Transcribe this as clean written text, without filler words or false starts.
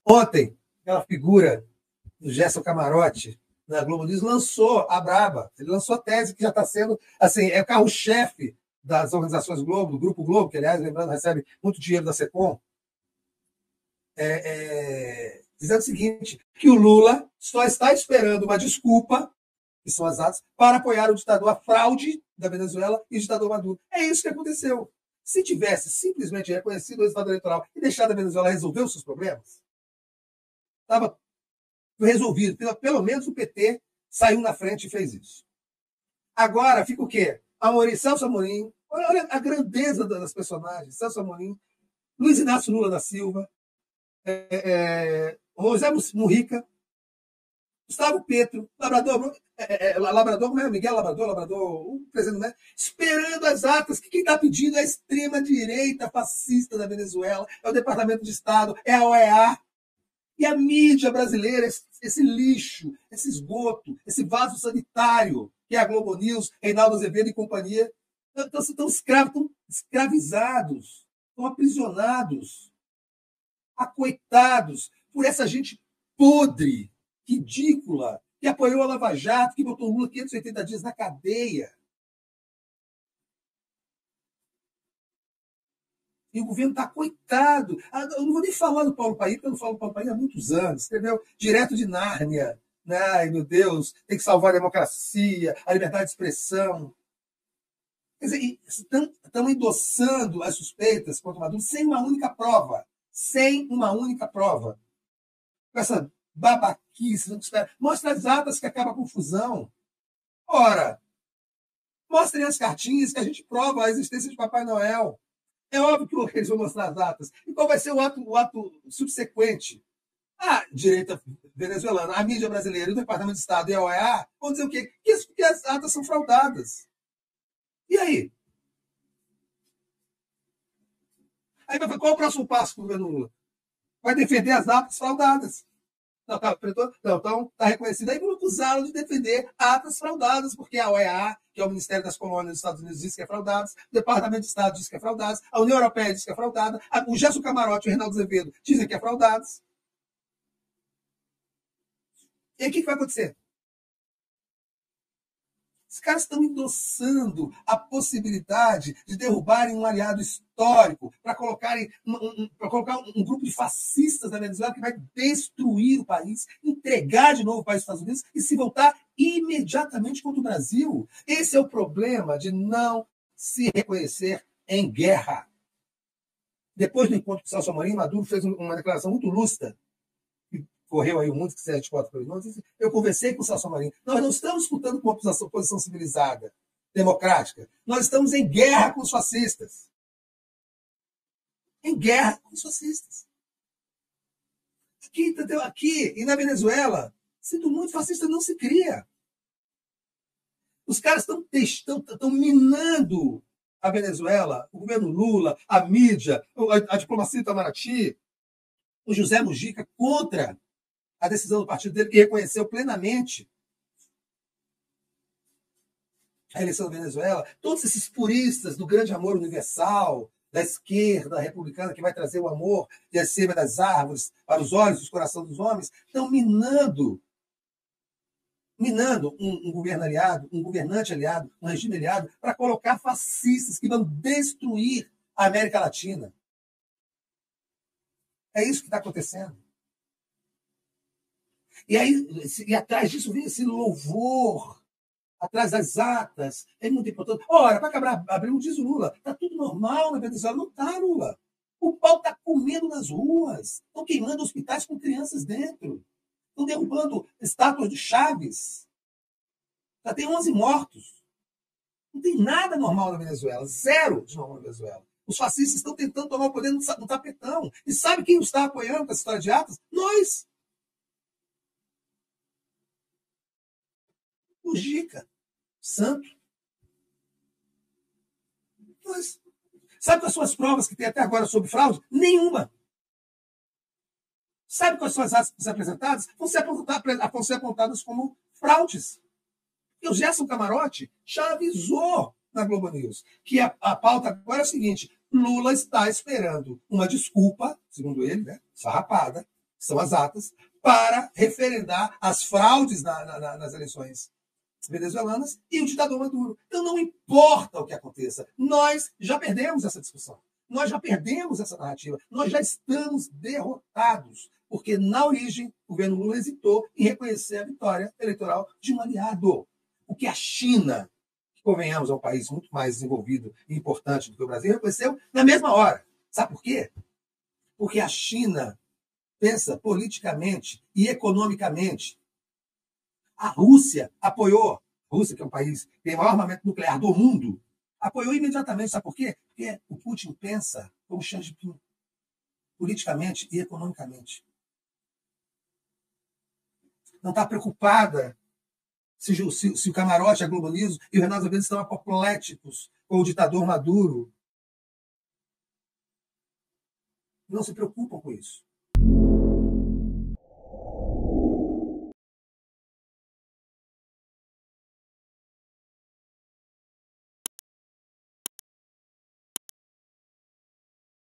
Ontem, aquela figura do Gerson Camarote, na Globo News, lançou a Braba. Ele lançou a tese que já está sendo, assim, é o carro-chefe das organizações Globo, do Grupo Globo, que, aliás, lembrando, recebe muito dinheiro da SECOM, dizendo o seguinte, que o Lula só está esperando uma desculpa, que são as atas, para apoiar o ditador, a fraude da Venezuela e o ditador Maduro. É isso que aconteceu. Se tivesse simplesmente reconhecido o resultado eleitoral e deixado a Venezuela resolver os seus problemas, estava resolvido. Pelo menos o PT saiu na frente e fez isso. Agora fica o quê? Amorim, Celso Amorim, olha a grandeza das personagens. Celso Amorim, Luiz Inácio Lula da Silva, José Mujica, Gustavo Petro, Labrador, Miguel Labrador, o presidente do México, esperando as atas, que quem está pedindo é a extrema-direita fascista da Venezuela, é o Departamento de Estado, é a OEA. E a mídia brasileira, esse lixo, esse esgoto, esse vaso sanitário, que é a Globo News, Reinaldo Azevedo e companhia, estão escravizados, estão aprisionados, acoitados por essa gente podre, ridícula, que apoiou a Lava Jato, que botou o Lula 580 dias na cadeia. E o governo está coitado. Eu não vou nem falar do Paulo Paim, porque eu não falo do Paulo Paim há muitos anos. Escreveu direto de Nárnia. Ai, meu Deus, tem que salvar a democracia, a liberdade de expressão. Quer dizer, estão endossando as suspeitas contra o Maduro sem uma única prova. Sem uma única prova. Com essa babaquice. Mostra as atas que acaba a confusão. Ora, mostrem as cartinhas que a gente prova a existência de Papai Noel. É óbvio que eles vão mostrar as atas. E qual vai ser o ato subsequente? A direita venezuelana, a mídia brasileira, o Departamento de Estado e a OEA vão dizer o quê? Que as atas são fraudadas. E aí? Aí vai falar, qual é o próximo passo do governo Lula? Vai defender as atas fraudadas. Não, então está reconhecido. Aí vão acusá-lo de defender atas fraudadas, porque a OEA, que é o Ministério das Colônias dos Estados Unidos, diz que é fraudada, o Departamento de Estado diz que é fraudada, a União Europeia diz que é fraudada, o Gerson Camarote e o Reinaldo Azevedo dizem que é fraudada. E aí o que vai acontecer? Os caras estão endossando a possibilidade de derrubarem um aliado histórico para colocar um grupo de fascistas na Venezuela que vai destruir o país, entregar de novo o país aos Estados Unidos e se voltar imediatamente contra o Brasil. Esse é o problema de não se reconhecer em guerra. Depois do encontro com o Celso Amorim, Maduro fez uma declaração muito lúcida. Correu aí o mundo que se articula pelos nomes. Eu conversei com o Celso Amorim. Nós não estamos disputando com uma oposição civilizada, democrática. Nós estamos em guerra com os fascistas. Em guerra com os fascistas. Aqui, entendeu? Aqui e na Venezuela, sinto muito, fascista não se cria. Os caras estão minando a Venezuela, o governo Lula, a mídia, a diplomacia Itamaraty, o José Mujica contra a decisão do partido dele, que reconheceu plenamente a eleição da Venezuela. Todos esses puristas do grande amor universal, da esquerda republicana, que vai trazer o amor de acima das árvores para os olhos e os corações dos homens, estão minando um governo aliado, um governante aliado, um regime aliado, para colocar fascistas que vão destruir a América Latina. É isso que está acontecendo. E atrás disso vem esse louvor, atrás das atas, é muito importante. Ora, para abrir, diz o Lula, está tudo normal na Venezuela. Não está, Lula. O pau está comendo nas ruas, estão queimando hospitais com crianças dentro, estão derrubando estátuas de Chaves. Já tem 11 mortos. Não tem nada normal na Venezuela, zero de normal na Venezuela. Os fascistas estão tentando tomar o poder no tapetão. E sabe quem está apoiando com essa história de atas? Nós. Mujica, Santo. Nós. Sabe quais são as provas que tem até agora sobre fraude? Nenhuma. Sabe quais são as atas apresentadas? Vão ser apontadas como fraudes. E o Gerson Camarote já avisou na Globo News que a pauta agora é o seguinte: Lula está esperando uma desculpa, segundo ele, né, sarrapada, são as atas, para referendar as fraudes nas eleições venezuelanas e o ditador Maduro. Então não importa o que aconteça, nós já perdemos essa discussão, nós já perdemos essa narrativa, nós já estamos derrotados, porque na origem o governo Lula hesitou em reconhecer a vitória eleitoral de um aliado. O que a China, que convenhamos é um país muito mais desenvolvido e importante do que o Brasil, reconheceu na mesma hora. Sabe por quê? Porque a China pensa politicamente e economicamente. A Rússia apoiou, a Rússia, que é um país que tem o maior armamento nuclear do mundo, apoiou imediatamente. Sabe por quê? Porque o Putin pensa como Xi Jinping, politicamente e economicamente. Não está preocupada se o Camarote, a Globo News e o Renato Azevedo estão apopléticos com o ditador Maduro. Não se preocupam com isso.